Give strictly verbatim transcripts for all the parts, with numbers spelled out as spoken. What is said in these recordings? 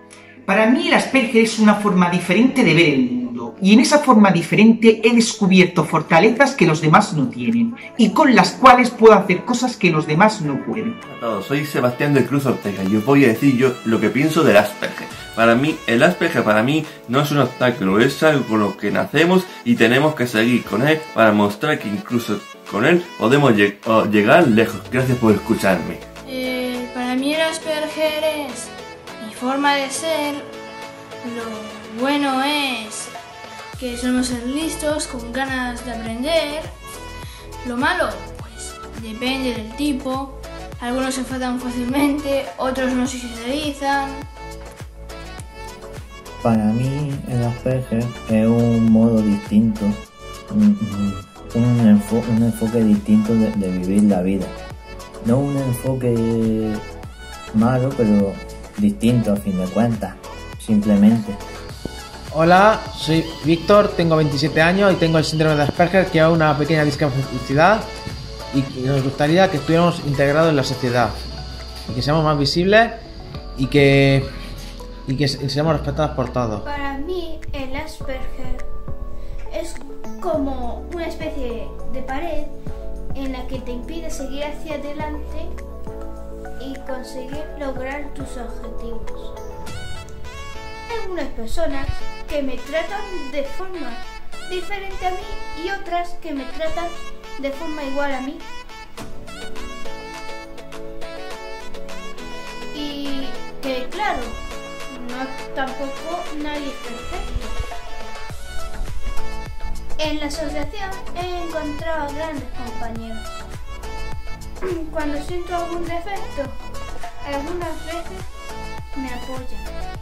Para mí el Asperger es una forma diferente de ver el mundo, y en esa forma diferente he descubierto fortalezas que los demás no tienen, y con las cuales puedo hacer cosas que los demás no pueden. Hola a todos, soy Sebastián de Cruz Ortega y os voy a decir yo lo que pienso del Asperger. Para mí, el Asperger para mí no es un obstáculo, es algo con lo que nacemos y tenemos que seguir con él para mostrar que incluso con él podemos lleg llegar lejos. Gracias por escucharme. Eh, para mí el Asperger es mi forma de ser. Lo bueno es que solemos ser listos, con ganas de aprender. Lo malo, pues depende del tipo. Algunos se enfadan fácilmente, otros no se socializan. Para mí el Asperger es un modo distinto, un, un, enfo un enfoque distinto de, de vivir la vida. No un enfoque malo, pero distinto a fin de cuentas, simplemente. Hola, soy Víctor, tengo veintisiete años y tengo el síndrome de Asperger, que es una pequeña discapacidad y nos gustaría que estuviéramos integrados en la sociedad y que seamos más visibles y que, y que seamos respetados por todos. Para mí el Asperger es como una especie de pared en la que te impide seguir hacia adelante y conseguir lograr tus objetivos. Hay algunas personas que me tratan de forma diferente a mí y otras que me tratan de forma igual a mí. Y que claro, no, tampoco nadie es perfecto. En la asociación he encontrado a grandes compañeros. Cuando siento algún defecto, algunas veces me apoyan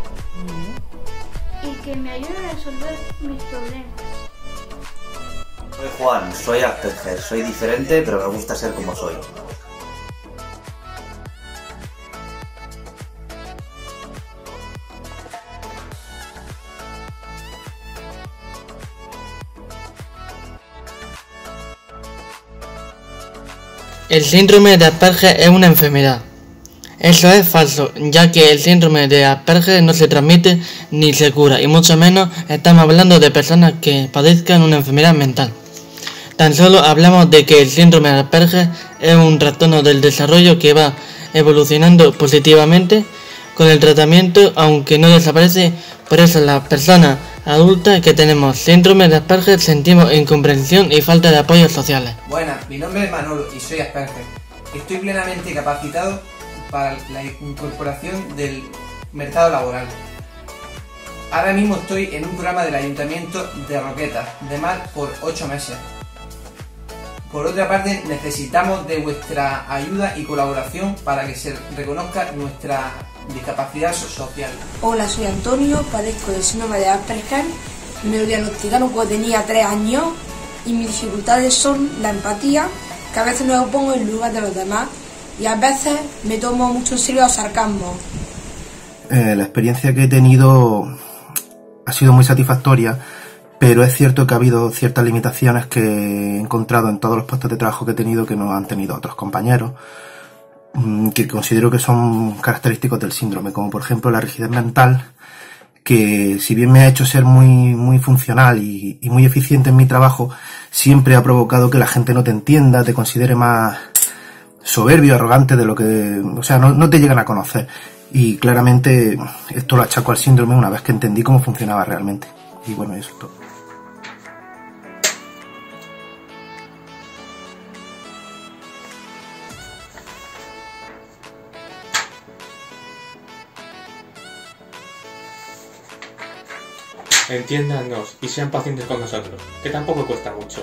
y que me ayudan a resolver mis problemas. Soy Juan, soy Asperger, soy diferente pero me gusta ser como soy. El síndrome de Asperger es una enfermedad. Eso es falso, ya que el síndrome de Asperger no se transmite ni se cura, y mucho menos estamos hablando de personas que padezcan una enfermedad mental. Tan solo hablamos de que el síndrome de Asperger es un trastorno del desarrollo que va evolucionando positivamente con el tratamiento, aunque no desaparece. Por eso las personas adultas que tenemos síndrome de Asperger sentimos incomprensión y falta de apoyos sociales. Buenas, mi nombre es Manolo y soy Asperger. Estoy plenamente capacitado para la incorporación del mercado laboral. Ahora mismo estoy en un programa del Ayuntamiento de Roquetas de Mar por ocho meses. Por otra parte, necesitamos de vuestra ayuda y colaboración para que se reconozca nuestra discapacidad social. Hola, soy Antonio, padezco del síndrome de Asperger. Me lo diagnosticaron cuando tenía tres años y mis dificultades son la empatía, que a veces no me pongo en lugar de los demás y a veces me tomo mucho en serio los sarcasmos. Eh, la experiencia que he tenido ha sido muy satisfactoria, pero es cierto que ha habido ciertas limitaciones que he encontrado en todos los puestos de trabajo que he tenido que no han tenido otros compañeros, que considero que son característicos del síndrome, como por ejemplo la rigidez mental, que si bien me ha hecho ser muy, muy funcional y, y muy eficiente en mi trabajo, siempre ha provocado que la gente no te entienda, te considere más soberbio, arrogante de lo que... O sea, no, no te llegan a conocer. Y claramente esto lo achaco al síndrome una vez que entendí cómo funcionaba realmente. Y bueno, eso es todo. Entiéndanos y sean pacientes con nosotros, que tampoco cuesta mucho.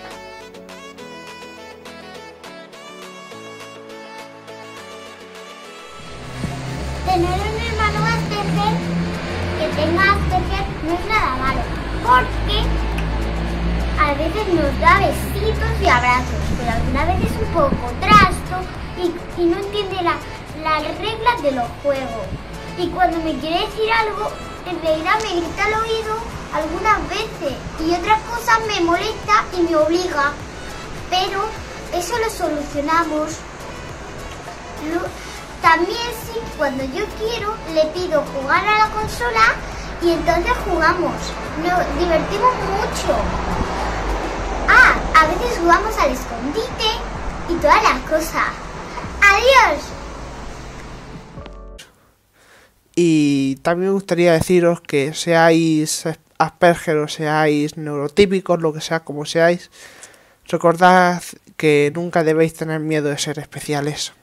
Tener un hermano Asperger que tenga Asperger no es nada malo, porque a veces nos da besitos y abrazos, pero alguna vez es un poco trasto y, y no entiende la, las reglas de los juegos. Y cuando me quiere decir algo, en realidad me grita al oído algunas veces y otras cosas me molesta y me obliga, pero eso lo solucionamos. Lo, También sí, cuando yo quiero, le pido jugar a la consola y entonces jugamos. Nos divertimos mucho. Ah, a veces jugamos al escondite y todas las cosas. ¡Adiós! Y también me gustaría deciros que seáis Asperger o seáis neurotípicos, lo que sea como seáis, recordad que nunca debéis tener miedo de ser especiales.